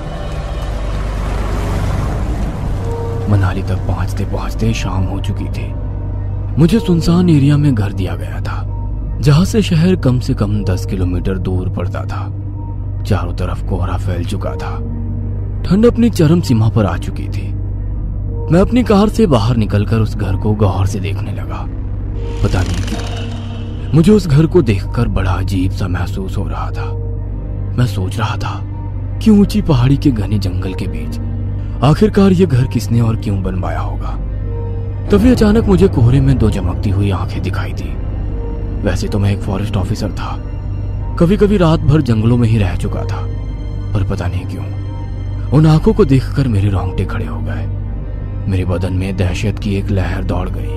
मनाली तक पहुंचते पहुंचते शाम हो चुकी थी। मुझे सुनसान एरिया में घर दिया गया था, जहां से शहर कम से कम 10 किलोमीटर दूर पड़ता था। चारों तरफ कोहरा फैल चुका था। ठंड अपनी चरम सीमा पर आ चुकी थी। मैं अपनी कार से बाहर निकलकर उस घर को गौर से देखने लगा। पता नहीं क्यों मुझे उस घर को देखकर बड़ा अजीब सा महसूस हो रहा था। मैं सोच रहा था कि ऊंची पहाड़ी के घने जंगल के बीच आखिरकार ये घर किसने और क्यों बनवाया होगा। तभी अचानक मुझे कोहरे में दो चमकती हुई आंखें दिखाई दी। वैसे तो मैं एक फॉरेस्ट ऑफिसर था, कभी कभी रात भर जंगलों में ही रह चुका था, पर पता नहीं क्यों उन आंखों को देखकर मेरे रोंगटे खड़े हो गए। मेरे बदन में दहशत की एक लहर दौड़ गई।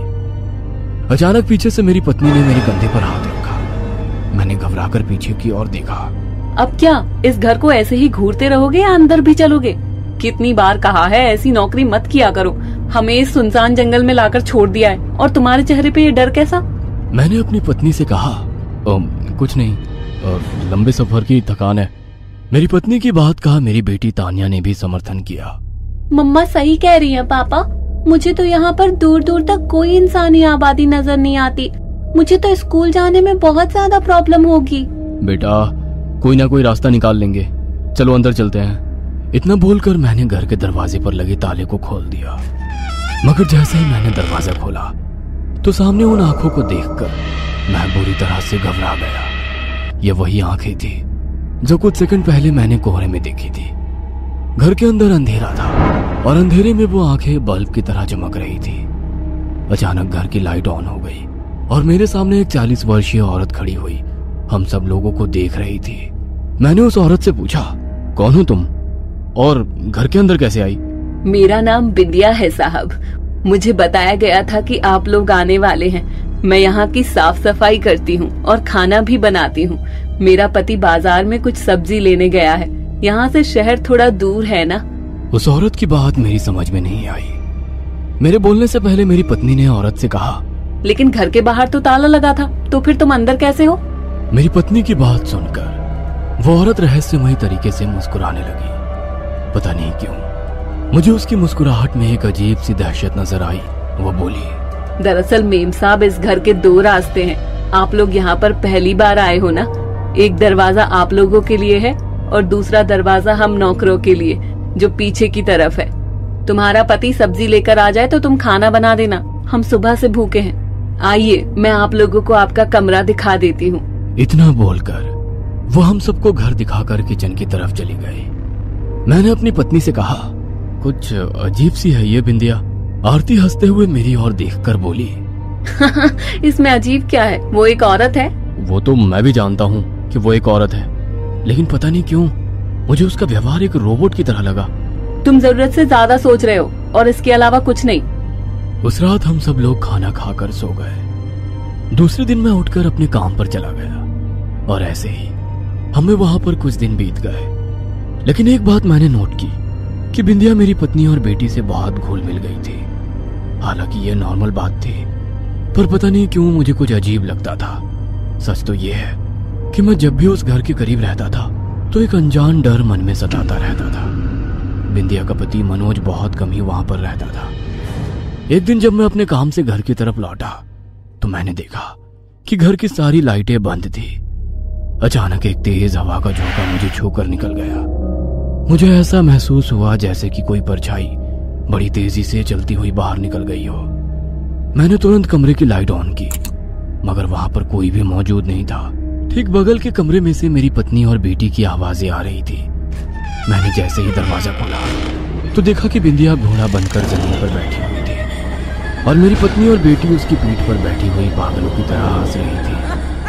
अचानक पीछे से मेरी पत्नी ने मेरे कंधे पर हाथ रखा। मैंने घबराकर पीछे की ओर देखा।
अब क्या इस घर को ऐसे ही घूरते रहोगे या अंदर भी चलोगे? कितनी बार कहा है ऐसी नौकरी मत किया करो। हमें इस सुनसान जंगल में लाकर छोड़ दिया है और तुम्हारे चेहरे पे ये डर कैसा?
मैंने अपनी पत्नी से कहा, कुछ नहीं, लंबे सफर की थकान है। मेरी पत्नी की बात कहा मेरी बेटी तान्या ने भी समर्थन किया।
मम्मा सही कह रही है पापा, मुझे तो यहाँ पर दूर दूर तक कोई इंसानी आबादी नजर नहीं आती। मुझे तो स्कूल जाने में बहुत ज्यादा प्रॉब्लम होगी।
बेटा कोई ना कोई रास्ता निकाल लेंगे, चलो अंदर चलते हैं। इतना बोलकर मैंने घर के दरवाजे पर लगे ताले को खोल दिया। मगर जैसे ही मैंने दरवाजा खोला तो सामने उन आंखों को देखकर मैं बुरी तरह से घबरा गया। ये वही आंखें थी जो कुछ सेकंड पहले मैंने कोहरे में देखी थी। घर के अंदर अंधेरा था और अंधेरे में वो आंखें बल्ब की तरह चमक रही थी। अचानक घर की लाइट ऑन हो गई और मेरे सामने एक 40 वर्षीय औरत खड़ी हुई हम सब लोगों को देख रही थी। मैंने उस औरत से पूछा, कौन हो तुम और घर के अंदर कैसे आई?
मेरा नाम बिंदिया है साहब। मुझे बताया गया था कि आप लोग आने वाले हैं। मैं यहाँ की साफ सफाई करती हूँ और खाना भी बनाती हूँ। मेरा पति बाजार में कुछ सब्जी लेने गया है। यहाँ से शहर थोड़ा दूर है ना।
उस औरत की बात मेरी समझ में नहीं आई। मेरे बोलने से पहले मेरी पत्नी ने औरत से कहा,
लेकिन घर के बाहर तो ताला लगा था, तो फिर तुम अंदर कैसे हो?
मेरी पत्नी की बात सुनकर वो औरत रहस्यमयी तरीके से मुस्कुराने लगी। पता नहीं क्यों मुझे उसकी मुस्कुराहट में एक अजीब सी दहशत नजर आई। वो बोली,
दरअसल मेम साहब इस घर के 2 रास्ते हैं। आप लोग यहाँ पर पहली बार आए हो ना। एक दरवाजा आप लोगों के लिए है और दूसरा दरवाजा हम नौकरों के लिए, जो पीछे की तरफ है। तुम्हारा पति सब्जी लेकर आ जाए तो तुम खाना बना देना, हम सुबह से भूखे हैं। आइए मैं आप लोगों को आपका कमरा दिखा देती हूँ।
इतना बोलकर वो हम सबको घर दिखाकर किचन की तरफ चली गई। मैंने अपनी पत्नी से कहा, कुछ अजीब सी है ये बिंदिया। आरती हंसते हुए मेरी ओर देखकर बोली,
इसमें अजीब क्या है, वो एक औरत है।
वो तो मैं भी जानता हूँ कि वो एक औरत है, लेकिन पता नहीं क्यों मुझे उसका व्यवहार एक रोबोट की तरह लगा।
तुम जरूरत से ज्यादा सोच रहे हो और इसके अलावा कुछ नहीं।
उस रात हम सब लोग खाना खाकर सो गए। दूसरे दिन मैं उठकर अपने काम पर चला गया और ऐसे ही हमें वहां पर कुछ दिन बीत गए। लेकिन एक बात मैंने नोट की कि बिंदिया मेरी पत्नी और बेटी से बहुत घुल मिल गई थी। हालांकि ये नॉर्मल बात थी, पर पता नहीं क्यों मुझे कुछ अजीब लगता था। सच तो ये है कि मैं जब भी उस घर के करीब रहता था तो एक अनजान डर मन में सताता रहता था। बिंदिया का पति मनोज बहुत कम ही वहां पर रहता था। एक दिन जब मैं अपने काम से घर की तरफ लौटा तो मैंने देखा कि घर की सारी लाइटें बंद थी। अचानक एक तेज हवा का झोंका मुझे छूकर निकल गया। मुझे ऐसा महसूस हुआ जैसे कि कोई परछाई बड़ी तेजी से चलती हुई बाहर निकल गई हो। मैंने तुरंत कमरे की लाइट ऑन की, मगर वहां पर कोई भी मौजूद नहीं था। ठीक बगल के कमरे में से मेरी पत्नी और बेटी की आवाजें आ रही थी। मैंने जैसे ही दरवाजा खोला तो देखा कि बिंदिया घोड़ा बनकर जमीन पर बैठी हुई थी और मेरी पत्नी और बेटी उसकी पीठ पर बैठी हुई पागलों की तरह हंस रही थी।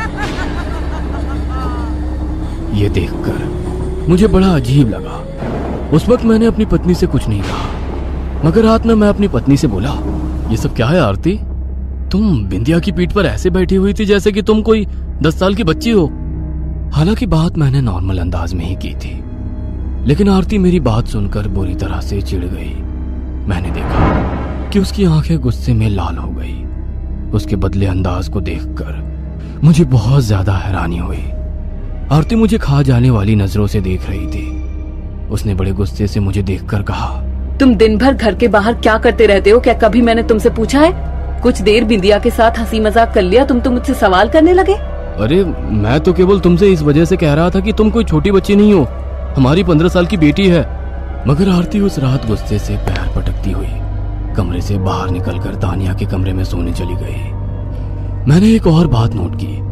ये देखकर मुझे बड़ा अजीब लगा। उस वक्त मैंने अपनी पत्नी से कुछ नहीं कहा, मगर रात में मैं अपनी पत्नी से बोला, ये सब क्या है आरती? तुम बिंदिया की पीठ पर ऐसे बैठी हुई थी जैसे कि तुम कोई 10 साल की बच्ची हो। हालांकि बात मैंने नॉर्मल अंदाज में ही की थी, लेकिन आरती मेरी बात सुनकर बुरी तरह से चिढ़ गई। मैंने देखा कि उसकी आंखें गुस्से में लाल हो गई। उसके बदले अंदाज को देखकर मुझे बहुत ज्यादा हैरानी हुई। आरती मुझे खा जाने वाली नजरों से देख रही थी। उसने बड़े गुस्से से मुझे देखकर कहा,
तुम दिन भर घर के बाहर क्या करते रहते हो? क्या कभी मैंने तुमसे पूछा है? कुछ देर बिंदिया के साथ हंसी मजाक कर लिया, तुम तो मुझसे सवाल करने लगे।
अरे मैं तो केवल तुमसे इस वजह से कह रहा था कि तुम कोई छोटी बच्ची नहीं हो, हमारी 15 साल की बेटी है। मगर आरती उस रात गुस्से से पैर पटकती हुई कमरे से बाहर निकलकर तानिया के कमरे में सोने चली गई। मैंने एक और बात नोट की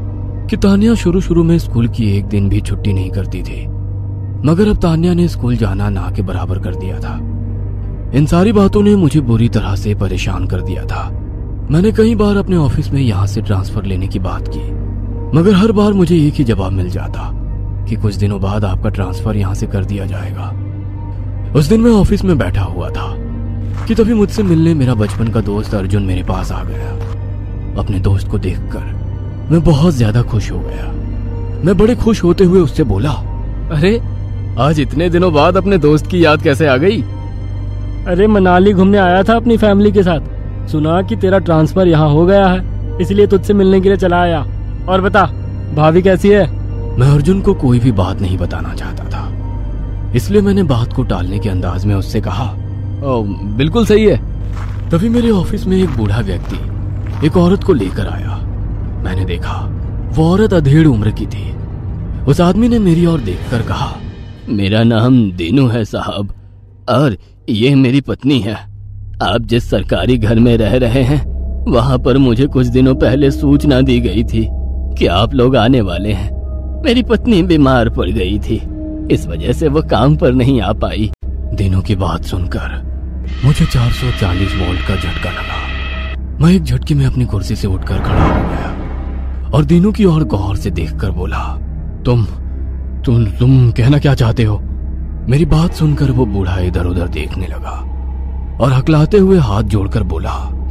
कि तान्या शुरू में स्कूल की एक दिन भी छुट्टी नहीं करती थी, मगर अब तान्या ने स्कूल जाना ना के बराबर कर दिया था। इन सारी बातों ने मुझे बुरी तरह से परेशान कर दिया था। मैंने कई बार अपने ऑफिस में यहाँ से ट्रांसफर लेने की बात की, मगर हर बार मुझे एक ही जवाब मिल जाता कि कुछ दिनों बाद आपका ट्रांसफर यहाँ से कर दिया जाएगा। उस दिन मैं ऑफिस में बैठा हुआ था कि तभी मुझसे मिलने मेरा बचपन का दोस्त अर्जुन मेरे पास आ गया। अपने दोस्त को देखकर मैं बहुत ज्यादा खुश हो गया। मैं बड़े खुश होते हुए उससे बोला,
अरे आज इतने दिनों बाद अपने दोस्त की याद कैसे आ गई? अरे मनाली घूमने आया था अपनी फैमिली के साथ, सुना कि तेरा ट्रांसफर यहाँ हो गया है, इसलिए तुझसे मिलने के लिए चला आया। और बता भाभी कैसी है?
मैं अर्जुन को कोई भी बात नहीं बताना चाहता था, इसलिए मैंने बात को टालने के अंदाज में उससे कहा,
बिल्कुल सही है।
तभी मेरे ऑफिस में एक बूढ़ा व्यक्ति एक औरत को लेकर आया। मैंने देखा वो औरत अधेड़ उम्र की थी। उस आदमी ने मेरी ओर देखकर कहा,
मेरा नाम दीनू है साहब, और ये मेरी पत्नी है। आप जिस सरकारी घर में रह रहे हैं वहाँ पर मुझे कुछ दिनों पहले सूचना दी गई थी कि आप लोग आने वाले हैं। मेरी पत्नी बीमार पड़ गई थी, इस वजह से वो काम पर नहीं आ पाई।
दीनू की बात सुनकर मुझे 440 वोल्ट का झटका लगा। मैं एक झटके में अपनी कुर्सी से उठकर खड़ा हो गया और दीनू की ओर गौर से देखकर बोला, तुम कहना क्या चाहते हो? मेरी बात सुनकर वो बूढ़ा इधर उधर देखने लगा और हकलाते हुए हाथ जोड़कर बोला,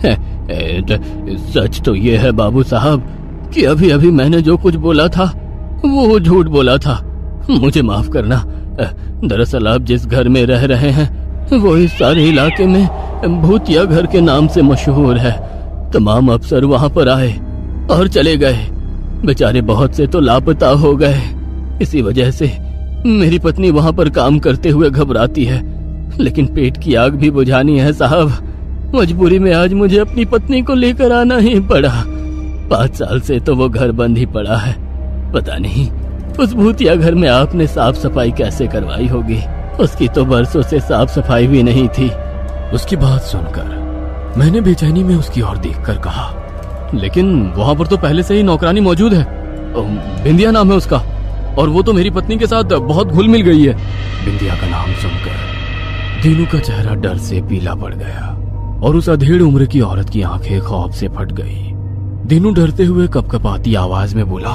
सच तो ये है बाबू साहब कि अभी अभी मैंने जो कुछ बोला था वो झूठ बोला था। मुझे माफ करना। दरअसल आप जिस घर में रह रहे हैं वो इस सारे इलाके में भूतिया घर के नाम से मशहूर है। तमाम अफसर वहां पर आए और चले गए, बेचारे बहुत से तो लापता हो गए। इसी वजह से मेरी पत्नी वहां पर काम करते हुए घबराती है, लेकिन पेट की आग भी बुझानी है साहब। मजबूरी में आज मुझे अपनी पत्नी को लेकर आना ही पड़ा। 5 साल से तो वो घर बंद ही पड़ा है। पता नहीं उस भूतिया घर में आपने साफ सफाई कैसे करवाई होगी, उसकी तो बरसों से साफ सफाई भी नहीं थी।
उसकी बात सुनकर मैंने बेचैनी में उसकी ओर देखकर कहा,
लेकिन वहां पर तो पहले से ही नौकरानी मौजूद है, बिंदिया नाम है उसका, और वो तो मेरी पत्नी के साथ बहुत घुल मिल गई है।
बिंदिया का नाम सुनकर दीनू का चेहरा डर से पीला पड़ गया और उस अधेड़ उम्र की औरत की आंखें खौफ से फट गई। दीनू डरते हुए कपकपाती आवाज में बोला,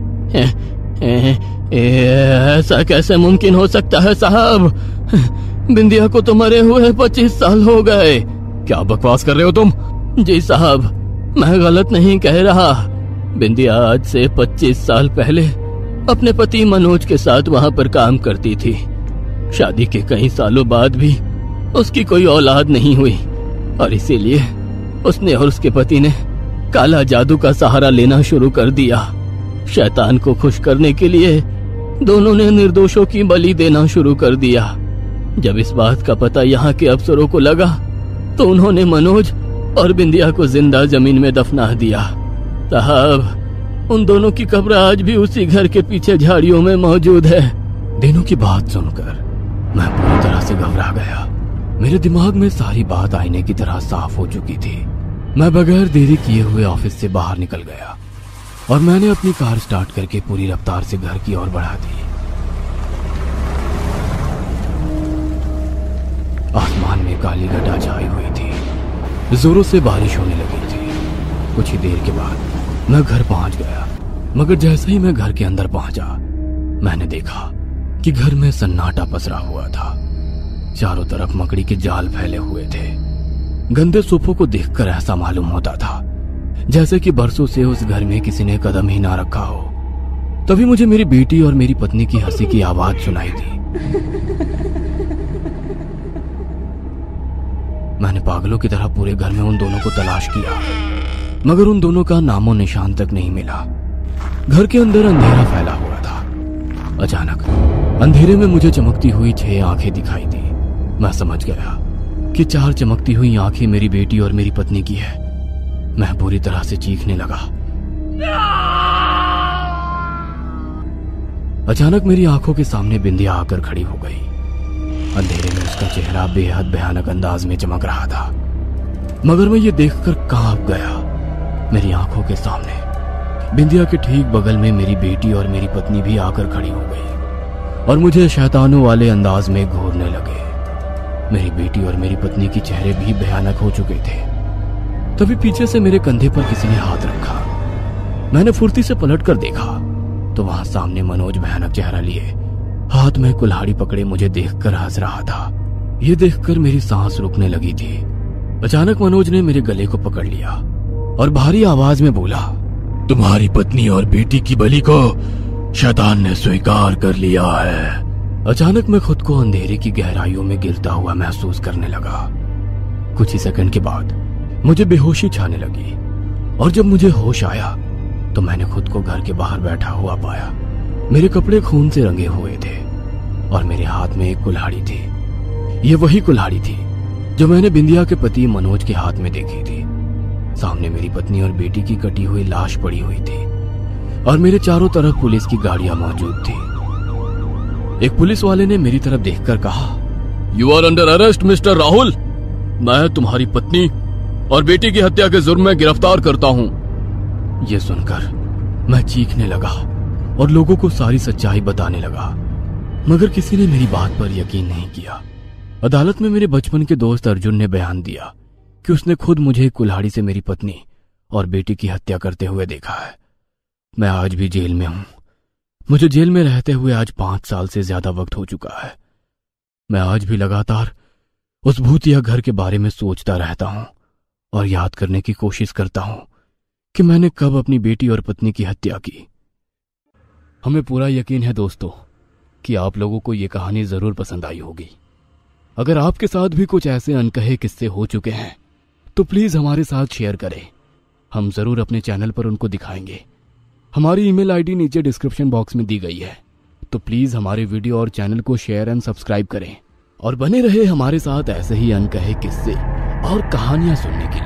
ऐसा कैसे मुमकिन हो सकता है साहब? बिंदिया को तो मरे हुए 25 साल हो गए।
क्या बकवास कर रहे हो तुम?
जी साहब, मैं गलत नहीं कह रहा। बिंदिया आज से 25 साल पहले अपने पति मनोज के साथ वहां पर काम करती थी। शादी के कई सालों बाद भी उसकी कोई औलाद नहीं हुई और इसीलिए उसने और उसके पति ने काला जादू का सहारा लेना शुरू कर दिया। शैतान को खुश करने के लिए दोनों ने निर्दोषों की बलि देना शुरू कर दिया। जब इस बात का पता यहाँ के अफसरों को लगा तो उन्होंने मनोज और बिंदिया को जिंदा जमीन में दफना दिया। साहब, उन दोनों की कब्र आज भी उसी घर के पीछे झाड़ियों में मौजूद है।
दीनू की बात सुनकर मैं पूरी तरह से घबरा गया। मेरे दिमाग में सारी बात आईने की तरह साफ हो चुकी थी। मैं बगैर देरी किए हुए ऑफिस से बाहर निकल गया और मैंने अपनी कार स्टार्ट करके पूरी रफ्तार से घर की ओर बढ़ा दी। आसमान में काली घटा छाई हुई थी, जोरों से बारिश होने लगी थी। कुछ ही देर के बाद मैं घर पहुंच गया, मगर जैसे ही मैं घर के अंदर पहुंचा मैंने देखा कि घर में सन्नाटा पसरा हुआ था। चारों तरफ मकड़ी के जाल फैले हुए थे। गंदे सोफों को देखकर ऐसा मालूम होता था जैसे कि बरसों से उस घर में किसी ने कदम ही ना रखा हो। तभी मुझे मेरी बेटी और मेरी पत्नी की हंसी की आवाज सुनाई दी। मैंने पागलों की तरह पूरे घर में उन दोनों को तलाश किया, मगर उन दोनों का नामो निशान तक नहीं मिला। घर के अंदर अंधेरा फैला हुआ था। अचानक अंधेरे में मुझे चमकती हुई 6 आंखें दिखाई दी। मैं समझ गया कि 4 चमकती हुई आंखें मेरी बेटी और मेरी पत्नी की है। मैं पूरी तरह से चीखने लगा। अचानक मेरी आंखों के सामने बिंदिया आकर खड़ी हो गई। अंधेरे में उसका चेहरा बेहद भयानक अंदाज में चमक रहा था, मगर मैं ये देखकर कांप गया। मेरी आंखों के सामने बिंदिया के ठीक बगल में मेरी बेटी और मेरी पत्नी भी आकर खड़ी हो गई और मुझे शैतानों वाले अंदाज में घूरने लगे। मेरी बेटी और मेरी पत्नी के चेहरे भी भयानक हो चुके थे। तभी पीछे से मेरे कंधे पर किसी ने हाथ रखा। मैंने फुर्ती से पलट कर देखा तो वहां सामने मनोज भयानक चेहरा लिए हाथ में कुल्हाड़ी पकड़े मुझे देखकर हंस रहा था। ये देखकर मेरी सांस रुकने लगी थी। अचानक मनोज ने मेरे गले को पकड़ लिया और भारी आवाज में बोला, तुम्हारी पत्नी और बेटी की बलि को शैतान ने स्वीकार कर लिया है। अचानक मैं खुद को अंधेरे की गहराइयों में गिरता हुआ महसूस करने लगा। कुछ ही सेकंड के बाद मुझे बेहोशी छाने लगी और जब मुझे होश आया तो मैंने खुद को घर के बाहर बैठा हुआ पाया। मेरे कपड़े खून से रंगे हुए थे और मेरे हाथ में एक कुल्हाड़ी थी। ये वही कुल्हाड़ी थी जो मैंने बिंदिया के पति मनोज के हाथ में देखी थी। सामने मेरी पत्नी और बेटी की कटी हुई लाश पड़ी हुई थी और मेरे चारों तरफ पुलिस की गाड़ियां मौजूद थी। एक पुलिस वाले ने मेरी तरफ देखकर कहा, you are under arrest mister Rahul. मैं तुम्हारी पत्नी और बेटी की हत्या के जुर्म में गिरफ्तार करता हूं। यह सुनकर मैं चीखने लगा और लोगों को सारी सच्चाई बताने लगा, मगर किसी ने मेरी बात पर यकीन नहीं किया। अदालत में मेरे बचपन के दोस्त अर्जुन ने बयान दिया कि उसने खुद मुझे कुल्हाड़ी से मेरी पत्नी और बेटी की हत्या करते हुए देखा है। मैं आज भी जेल में हूं। मुझे जेल में रहते हुए आज 5 साल से ज्यादा वक्त हो चुका है। मैं आज भी लगातार उस भूतिया घर के बारे में सोचता रहता हूं और याद करने की कोशिश करता हूं कि मैंने कब अपनी बेटी और पत्नी की हत्या की। हमें पूरा यकीन है दोस्तों कि आप लोगों को ये कहानी जरूर पसंद आई होगी। अगर आपके साथ भी कुछ ऐसे अनकहे किस्से हो चुके हैं तो प्लीज हमारे साथ शेयर करें। हम जरूर अपने चैनल पर उनको दिखाएंगे। हमारी ईमेल आईडी नीचे डिस्क्रिप्शन बॉक्स में दी गई है, तो प्लीज हमारे वीडियो और चैनल को शेयर एंड सब्सक्राइब करें और बने रहे हमारे साथ ऐसे ही अनकहे किस्से और कहानियां सुनने के लिए।